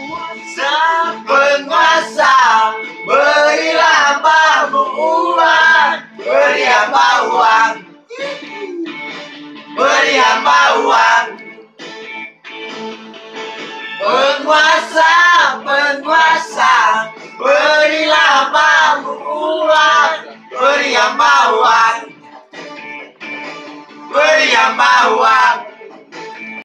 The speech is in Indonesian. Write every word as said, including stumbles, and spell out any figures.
Sang penguasa, berilah hambamu uang, beri hamba uang, beri hamba uang. Penguasa, penguasa, berilah hambamu uang, beri hamba uang, beri hamba uang.